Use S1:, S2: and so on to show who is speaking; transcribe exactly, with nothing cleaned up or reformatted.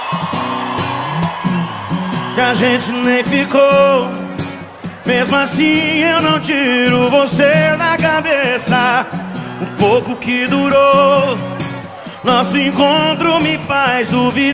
S1: que a gente nem ficou. Mesmo assim eu não tiro você da cabeça. O pouco que durou nosso encontro me faz duvidar.